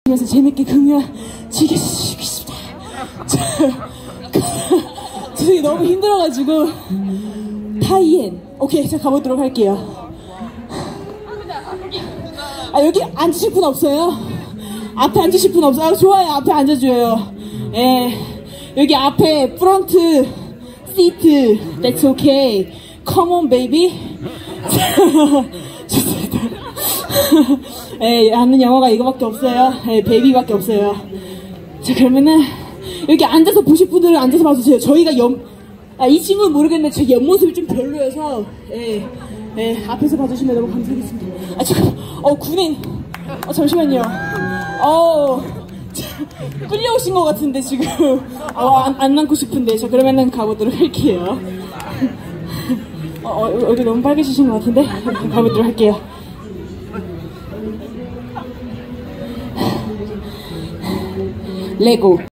그래서 재밌게 공연 즐겨주시겠습니다. 저희 너무 힘들어가지고 타이엔 오케이 자 가보도록 할게요. 아 여기 앉으실 분 없어요? 앞에 앉으실 분 없어요? 아, 좋아요 앞에 앉아줘요. 예 여기 앞에 프론트 시트 that's okay come on baby. 좋습니다. 예 하는 영어가 이거밖에 없어요. 예 베이비밖에 없어요. 자 그러면은 여기 앉아서 보실 분들은 앉아서 봐주세요. 저희가 이 친구는 모르겠는데 제 옆모습이 좀 별로여서 예, 앞에서 봐주시면 너무 감사하겠습니다. 아 잠깐 군인 잠시만요. 끌려오신 것 같은데 지금 안 남고 싶은데 저 그러면은 가보도록 할게요. 여기 너무 빨개지신 것 같은데 가보도록 할게요. 레고